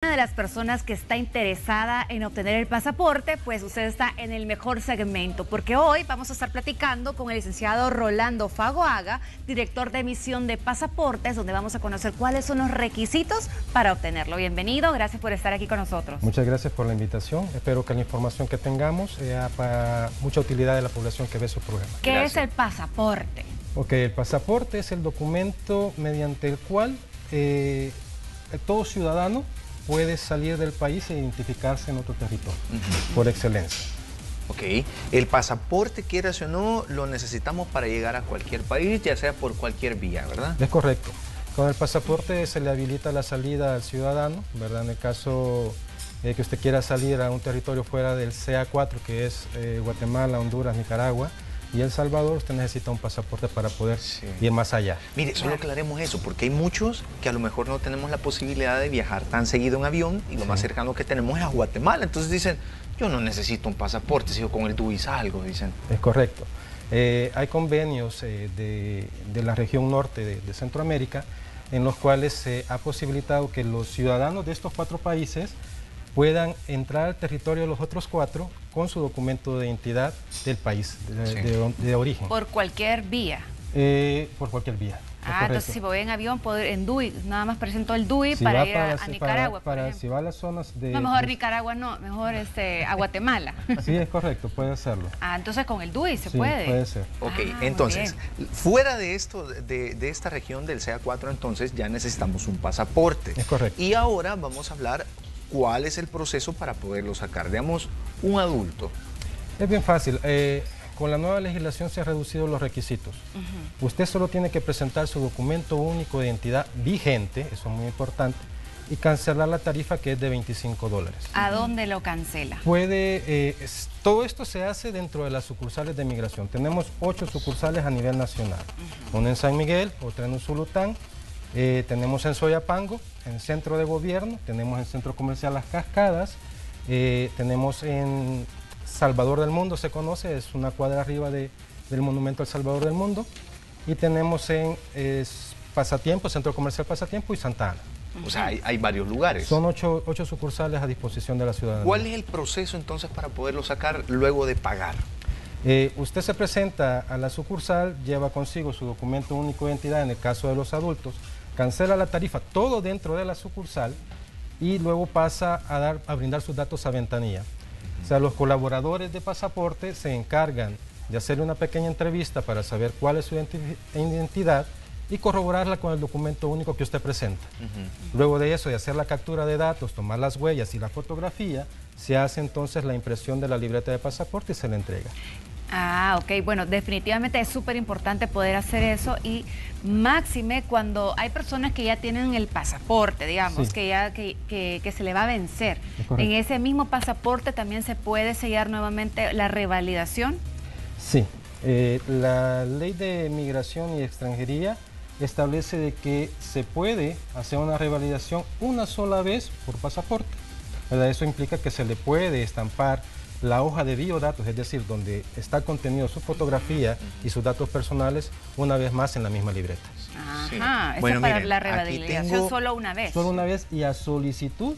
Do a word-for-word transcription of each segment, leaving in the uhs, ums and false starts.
una de las personas que está interesada en obtener el pasaporte, pues usted está en el mejor segmento, porque hoy vamos a estar platicando con el licenciado Rolando Fagoaga, director de emisión de pasaportes, donde vamos a conocer cuáles son los requisitos para obtenerlo. Bienvenido, gracias por estar aquí con nosotros. Muchas gracias por la invitación. Espero que la información que tengamos sea para mucha utilidad de la población que ve su programa. ¿Qué Gracias. es el pasaporte? Ok, el pasaporte es el documento mediante el cual eh, todo ciudadano puede salir del país e identificarse en otro territorio, uh-huh. por excelencia. Ok, el pasaporte, quieras o no, lo necesitamos para llegar a cualquier país, ya sea por cualquier vía, ¿verdad? Es correcto. Con el pasaporte se le habilita la salida al ciudadano, ¿verdad? En el caso eh, que usted quiera salir a un territorio fuera del C A cuatro, que es eh, Guatemala, Honduras, Nicaragua y El Salvador, usted necesita un pasaporte para poder sí. ir más allá. Mire, solo aclaremos eso, porque hay muchos que a lo mejor no tenemos la posibilidad de viajar tan seguido en avión y lo sí. más cercano que tenemos es a Guatemala. Entonces dicen, yo no necesito un pasaporte, si yo con el D U I salgo, dicen. Es correcto. Eh, hay convenios eh, de, de la región norte de, de Centroamérica en los cuales se ha posibilitado que los ciudadanos de estos cuatro países puedan entrar al territorio de los otros cuatro con su documento de identidad del país, de, sí. de, de origen. ¿Por cualquier vía? Eh, por cualquier vía. Ah, entonces si voy en avión, puedo ir en D U I, nada más presento el D U I si para ir para, a, a Nicaragua, para, para, si va a las zonas de... No, mejor de, Nicaragua no, mejor este, a Guatemala. Sí, es correcto, puede hacerlo. Ah, entonces con el D U I se sí, puede. puede ser. Ok, ah, entonces, fuera de esto, de, de esta región del C A cuatro, entonces ya necesitamos un pasaporte. Es correcto. Y ahora vamos a hablar cuál es el proceso para poderlo sacar. Digamos, un adulto. Es bien fácil. Eh, Con la nueva legislación se han reducido los requisitos. Uh-huh. Usted solo tiene que presentar su documento único de identidad vigente, eso es muy importante, y cancelar la tarifa que es de veinticinco dólares. ¿A dónde lo cancela? Puede, eh, es, todo esto se hace dentro de las sucursales de migración. Tenemos ocho sucursales a nivel nacional. Uh-huh. Una en San Miguel, otra en Usulután, eh, tenemos en Soyapango, en el Centro de Gobierno, tenemos en el Centro Comercial Las Cascadas, eh, tenemos en Salvador del Mundo, se conoce, es una cuadra arriba de, del Monumento al Salvador del Mundo, y tenemos en es, Pasatiempo, Centro Comercial Pasatiempo y Santa Ana. O sea, hay, hay varios lugares. Son ocho, ocho sucursales a disposición de la ciudadanía. ¿Cuál es el proceso entonces para poderlo sacar luego de pagar? Eh, usted se presenta a la sucursal, lleva consigo su documento único de identidad en el caso de los adultos, cancela la tarifa, todo dentro de la sucursal, y luego pasa a, dar, a brindar sus datos a ventanilla. O sea, los colaboradores de pasaporte se encargan de hacerle una pequeña entrevista para saber cuál es su identidad y corroborarla con el documento único que usted presenta. Uh-huh. Luego de eso, de hacer la captura de datos, tomar las huellas y la fotografía, se hace entonces la impresión de la libreta de pasaporte y se le entrega. Ah, ok. Bueno, definitivamente es súper importante poder hacer eso, y máxime cuando hay personas que ya tienen el pasaporte, digamos, sí. que ya que, que, que se le va a vencer. En ese mismo pasaporte también se puede sellar nuevamente la revalidación. Sí. Eh, la Ley de Migración y Extranjería establece de que se puede hacer una revalidación una sola vez por pasaporte, ¿verdad? Eso implica que se le puede estampar la hoja de biodatos, es decir, donde está contenido su fotografía y sus datos personales, una vez más en la misma libreta. Ajá, sí. Eso Bueno, para miren, la revalidación tengo, solo una vez. Solo una vez y a solicitud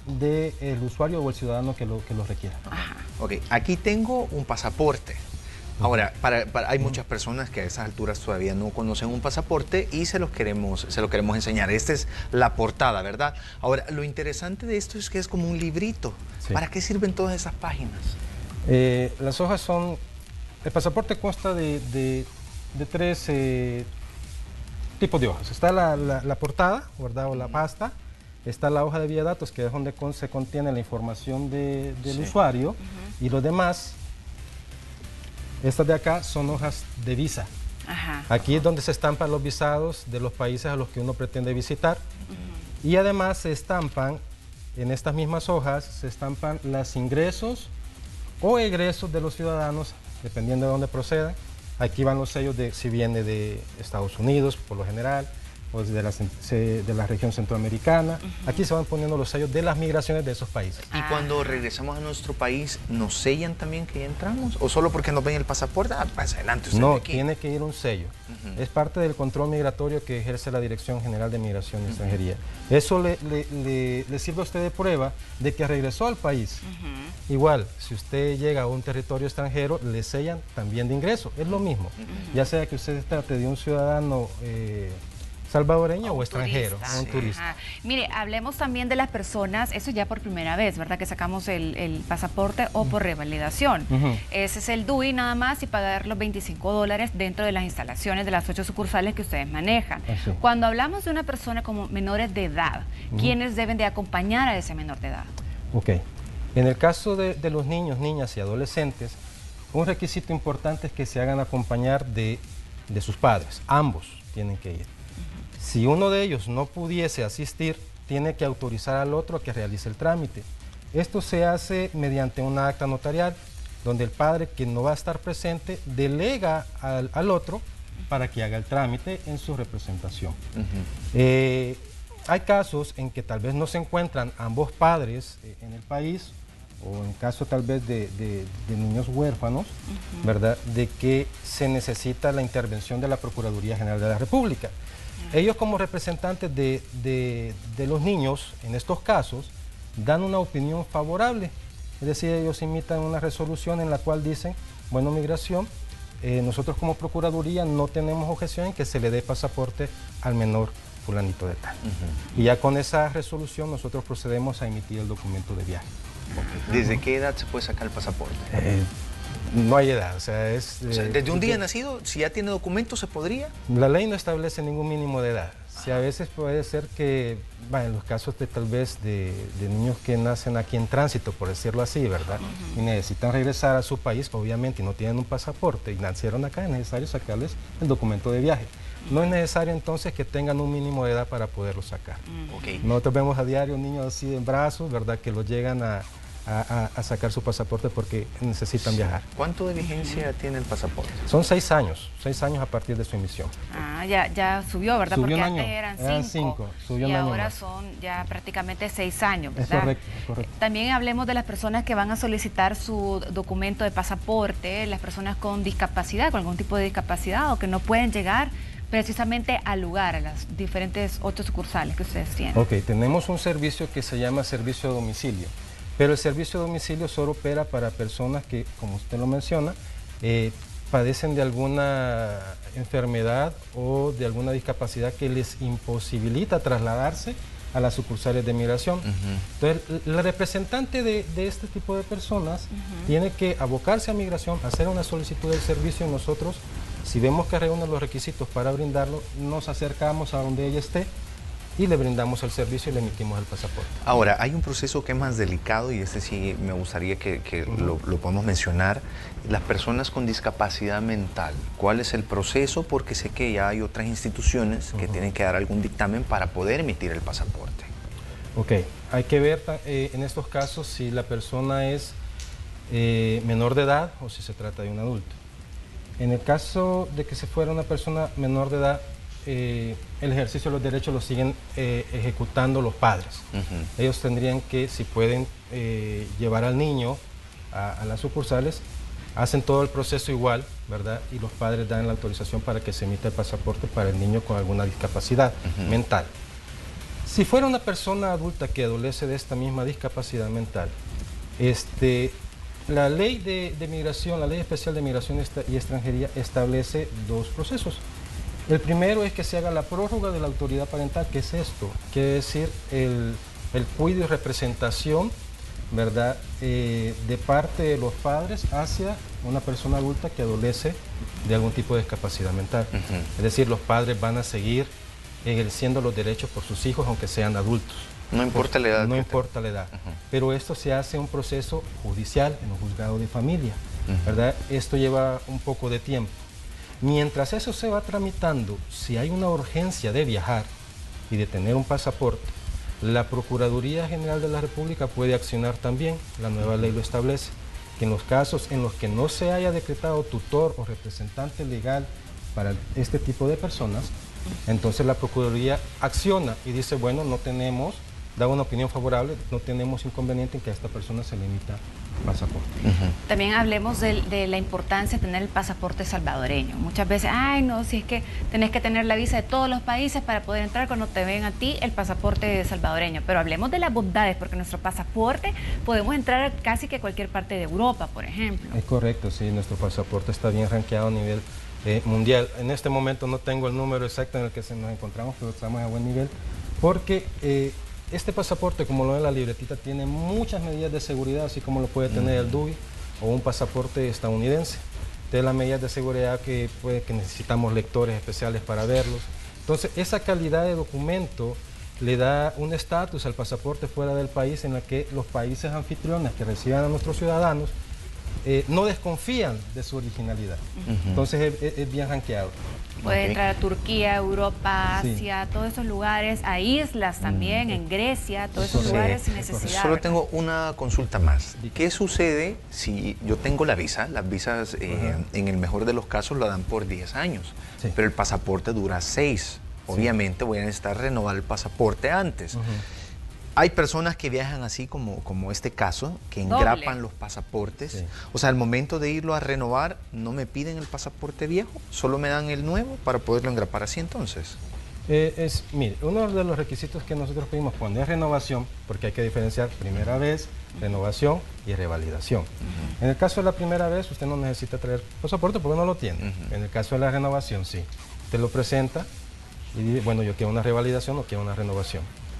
del usuario o el ciudadano que lo, que lo requiera. Ajá. Ok, aquí tengo un pasaporte. Ahora, para, para, hay muchas personas que a esas alturas todavía no conocen un pasaporte y se los queremos, se lo queremos enseñar. Esta es la portada, ¿verdad? Ahora, lo interesante de esto es que es como un librito. Sí. ¿Para qué sirven todas esas páginas? Eh, las hojas son... El pasaporte consta de, de, de tres eh, tipos de hojas. Está la, la, la portada, ¿verdad? O la pasta. Está la hoja de vía datos, que es donde con, se contiene la información de, del sí. usuario. Uh-huh. Y lo demás... Estas de acá son hojas de visa. Ajá. Aquí es donde se estampan los visados de los países a los que uno pretende visitar. Uh-huh. Y además se estampan, en estas mismas hojas, se estampan los ingresos o egresos de los ciudadanos, dependiendo de dónde procedan. Aquí van los sellos de si viene de Estados Unidos, por lo general, o de la, de la región centroamericana. Uh-huh. Aquí se van poniendo los sellos de las migraciones de esos países. ¿Y ah. cuando regresamos a nuestro país, nos sellan también que ya entramos? ¿O solo porque nos ven el pasaporte? Ah, pasa adelante usted. No, aquí. Tiene que ir un sello. Uh-huh. Es parte del control migratorio que ejerce la Dirección General de Migración y uh-huh. Extranjería. Eso le, le, le, le sirve a usted de prueba de que regresó al país. Uh-huh. Igual, si usted llega a un territorio extranjero, le sellan también de ingreso. Es lo mismo. Uh-huh. Ya sea que usted trate de un ciudadano eh, salvadoreño o, o extranjero, turista. o un turista. Ajá. Mire, hablemos también de las personas, eso ya por primera vez, ¿verdad? Que sacamos el, el pasaporte o por revalidación. Uh-huh. Ese es el D U I nada más y pagar los veinticinco dólares dentro de las instalaciones de las ocho sucursales que ustedes manejan. Así. Cuando hablamos de una persona como menores de edad, uh-huh. ¿quiénes deben de acompañar a ese menor de edad? Ok. En el caso de, de los niños, niñas y adolescentes, un requisito importante es que se hagan acompañar de, de sus padres. Ambos tienen que ir. Si uno de ellos no pudiese asistir, tiene que autorizar al otro a que realice el trámite. Esto se hace mediante una acta notarial, donde el padre, que no va a estar presente, delega al, al otro para que haga el trámite en su representación. Uh-huh. eh, hay casos en que tal vez no se encuentran ambos padres eh, en el país, o en caso tal vez de, de, de niños huérfanos, uh-huh. ¿verdad?, de que se necesita la intervención de la Procuraduría General de la República. Ellos, como representantes de, de, de los niños, en estos casos, dan una opinión favorable. Es decir, ellos imitan una resolución en la cual dicen, bueno, migración, eh, nosotros como Procuraduría no tenemos objeción en que se le dé pasaporte al menor fulanito de tal. Uh-huh. Y ya con esa resolución nosotros procedemos a emitir el documento de viaje. Okay. ¿Desde uh-huh. qué edad se puede sacar el pasaporte? Eh, No hay edad, o sea, es... O sea, desde un día nacido, si ya tiene documentos, ¿se podría? La ley no establece ningún mínimo de edad. Si a veces puede ser que, bueno, en los casos de tal vez de, de niños que nacen aquí en tránsito, por decirlo así, ¿verdad? Uh-huh. Y necesitan regresar a su país, obviamente, y no tienen un pasaporte, y nacieron acá, es necesario sacarles el documento de viaje. No es necesario entonces que tengan un mínimo de edad para poderlo sacar. Uh-huh. Okay. Nosotros vemos a diario niños así en brazos, ¿verdad? Que los llegan a... A, a, a sacar su pasaporte porque necesitan viajar. ¿Cuánto de vigencia tiene el pasaporte? Son seis años, seis años a partir de su emisión. Ah, ya, ya subió, ¿verdad? Subió porque un año, antes eran cinco, eran cinco subió y un año ahora más. Son ya prácticamente seis años, ¿verdad? Es correcto, es correcto. También hablemos de las personas que van a solicitar su documento de pasaporte, las personas con discapacidad, con algún tipo de discapacidad o que no pueden llegar precisamente al lugar, a las diferentes ocho sucursales que ustedes tienen. Ok, tenemos un servicio que se llama servicio a domicilio. Pero el servicio a domicilio solo opera para personas que, como usted lo menciona, eh, padecen de alguna enfermedad o de alguna discapacidad que les imposibilita trasladarse a las sucursales de migración. Uh-huh. Entonces, la representante de, de este tipo de personas uh-huh. tiene que abocarse a migración, hacer una solicitud del servicio y nosotros, si vemos que reúne los requisitos para brindarlo, nos acercamos a donde ella esté y le brindamos el servicio y le emitimos el pasaporte. Ahora, hay un proceso que es más delicado y este sí me gustaría que, que uh-huh. lo, lo podamos mencionar. Las personas con discapacidad mental, ¿cuál es el proceso? Porque sé que ya hay otras instituciones uh-huh. que tienen que dar algún dictamen para poder emitir el pasaporte. Ok, hay que ver eh, en estos casos si la persona es eh, menor de edad o si se trata de un adulto. En el caso de que se fuera una persona menor de edad, Eh, el ejercicio de los derechos lo siguen eh, ejecutando los padres. Uh-huh. Ellos tendrían que, si pueden, eh, llevar al niño a, a las sucursales, hacen todo el proceso igual, ¿verdad? Y los padres dan la autorización para que se emita el pasaporte para el niño con alguna discapacidad uh-huh. mental. Si fuera una persona adulta que adolece de esta misma discapacidad mental, este, la ley de, de migración, la ley especial de migración y extranjería establece dos procesos. El primero es que se haga la prórroga de la autoridad parental. ¿Qué es esto? Quiere decir el, el cuidado y representación, ¿verdad?, eh, de parte de los padres hacia una persona adulta que adolece de algún tipo de discapacidad mental. Uh-huh. Es decir, los padres van a seguir ejerciendo los derechos por sus hijos, aunque sean adultos. No importa la edad. No importa la edad. Uh-huh. Pero esto se hace un proceso judicial en un juzgado de familia, uh-huh. ¿verdad? Esto lleva un poco de tiempo. Mientras eso se va tramitando, si hay una urgencia de viajar y de tener un pasaporte, la Procuraduría General de la República puede accionar también, la nueva ley lo establece, que en los casos en los que no se haya decretado tutor o representante legal para este tipo de personas, la Procuraduría Entonces la Procuraduría acciona y dice, bueno, no tenemos, da una opinión favorable, no tenemos inconveniente en que a esta persona se le emita pasaporte. Uh-huh. También hablemos de, de la importancia de tener el pasaporte salvadoreño. Muchas veces, ay no, si es que tenés que tener la visa de todos los países para poder entrar cuando te ven a ti el pasaporte salvadoreño. Pero hablemos de las bondades, porque nuestro pasaporte podemos entrar a casi que cualquier parte de Europa, por ejemplo. Es correcto, sí, nuestro pasaporte está bien rankeado a nivel eh, mundial. En este momento no tengo el número exacto en el que se nos encontramos, pero estamos a buen nivel, porque eh, este pasaporte, como lo ve en la libretita, tiene muchas medidas de seguridad, así como lo puede tener el D U I o un pasaporte estadounidense. De las medidas de seguridad que, puede, que necesitamos lectores especiales para verlos. Entonces, esa calidad de documento le da un estatus al pasaporte fuera del país en el que los países anfitriones que reciban a nuestros ciudadanos eh, no desconfían de su originalidad. Uh-huh. Entonces, es, es bien rankeado. Puede okay. entrar a Turquía, Europa, Asia, sí. todos esos lugares, a islas también, mm. en Grecia, todos esos sí. lugares sin necesidad. Solo tengo una consulta más. ¿Qué sucede si yo tengo la visa? Las visas, eh, uh-huh. en el mejor de los casos, la dan por diez años, sí. pero el pasaporte dura seis. Obviamente sí. voy a necesitar renovar el pasaporte antes. Uh-huh. Hay personas que viajan así como, como este caso, que engrapan Doble. los pasaportes. Sí. O sea, al momento de irlo a renovar, no me piden el pasaporte viejo, solo me dan el nuevo para poderlo engrapar así entonces. Eh, es, mire, uno de los requisitos que nosotros pedimos cuando es renovación, porque hay que diferenciar primera vez, renovación y revalidación. Uh-huh. En el caso de la primera vez, usted no necesita traer pasaporte porque no lo tiene. Uh-huh. En el caso de la renovación, sí. Usted lo presenta y dice, bueno, yo quiero una revalidación o quiero una renovación.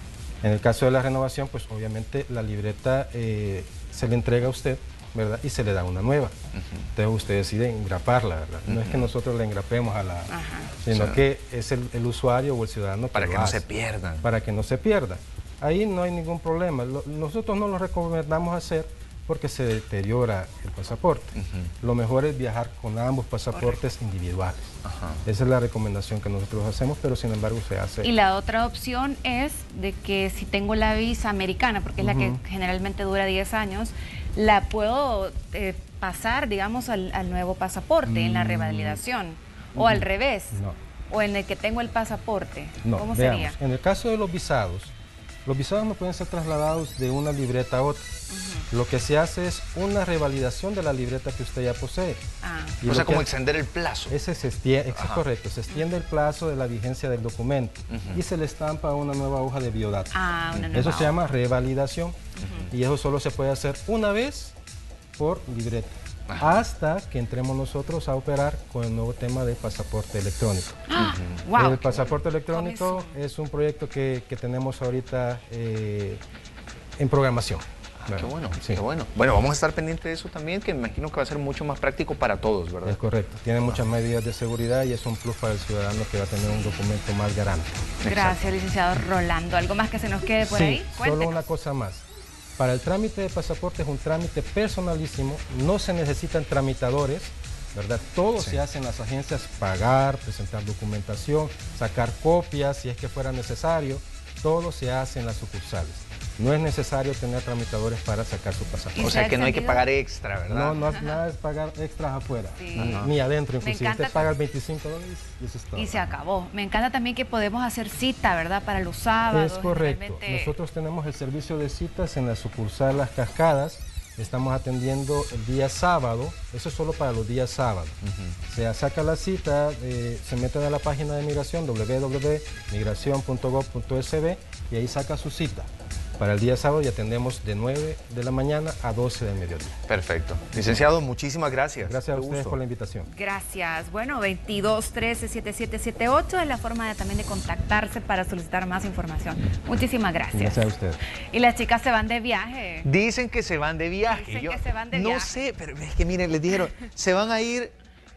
En el caso de la renovación, pues obviamente la libreta eh, se le entrega a usted, ¿verdad? Y se le da una nueva. Uh-huh. Entonces usted decide engraparla, ¿verdad? Uh-huh. No es que nosotros la engrapemos a la... Uh-huh. sino o sea, que es el, el usuario o el ciudadano que Para lo que no hace, se pierdan. Para que no se pierda. Ahí no hay ningún problema. Lo, nosotros no lo recomendamos hacer porque se deteriora el pasaporte. Uh-huh. Lo mejor es viajar con ambos pasaportes Correcto. individuales. Uh-huh. Esa es la recomendación que nosotros hacemos, pero sin embargo se hace. Y la otra opción es de que si tengo la visa americana, porque es uh-huh. la que generalmente dura diez años, la puedo eh, pasar, digamos, al, al nuevo pasaporte mm. en la revalidación, uh-huh. o al revés, no. o en el que tengo el pasaporte. No, ¿Cómo veamos, sería? En el caso de los visados, los visados no pueden ser trasladados de una libreta a otra. Uh-huh. Lo que se hace es una revalidación de la libreta que usted ya posee. Ah. O sea, como extender el plazo. Ese se extiende, es correcto, se extiende uh-huh. el plazo de la vigencia del documento uh-huh. y se le estampa una nueva hoja de biodatos. Ah, una nueva Eso hoja. se llama revalidación uh-huh. y eso solo se puede hacer una vez por libreta. Ajá. Hasta que entremos nosotros a operar con el nuevo tema del pasaporte electrónico. ¡Ah! Wow. El pasaporte electrónico es un proyecto que, que tenemos ahorita eh, en programación. Ah, qué bueno, sí. qué bueno. Bueno, vamos a estar pendientes de eso también, que me imagino que va a ser mucho más práctico para todos, ¿verdad? Es correcto. Tiene muchas medidas de seguridad y es un plus para el ciudadano que va a tener un documento más garante. Gracias, Exacto. licenciado Rolando. ¿Algo más que se nos quede por sí, ahí? Cuéntenos. Solo una cosa más. Para el trámite de pasaporte es un trámite personalísimo, no se necesitan tramitadores, ¿verdad? Todo sí. se hace en las agencias, pagar, presentar documentación, sacar copias si es que fuera necesario, todo se hace en las sucursales. No es necesario tener tramitadores para sacar su pasaporte. O sea que no hay que pagar extra, ¿verdad? No, no nada es pagar extras afuera, sí. ni adentro inclusive. Usted paga el veinticinco dólares y eso es todo. Y se acabó. Me encanta también que podemos hacer cita, ¿verdad? Para los sábados. Es correcto. Generalmente... Nosotros tenemos el servicio de citas en la sucursal Las Cascadas. Estamos atendiendo el día sábado, eso es solo para los días sábados. Uh-huh. Se saca la cita, eh, se meten a la página de migración, doble u doble u doble u punto migración punto gov punto es be, y ahí saca su cita. Para el día sábado y atendemos de nueve de la mañana a doce del mediodía. Perfecto. Licenciado, muchísimas gracias. Gracias a ustedes por la invitación. Gracias. Bueno, veintidós trece setenta y siete setenta y ocho es la forma de, también de contactarse para solicitar más información. Muchísimas gracias. Gracias a ustedes. Y las chicas se van de viaje. Dicen que se van de viaje. Dicen Yo que se van de no viaje. sé, pero es que miren, les dijeron, se van a ir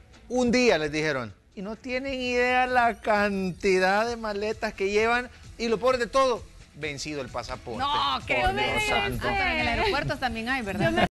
un día, les dijeron. Y no tienen idea la cantidad de maletas que llevan. Y lo peor de todo, vencido el pasaporte. No, que Por Dios santo. en el aeropuerto también hay, ¿verdad?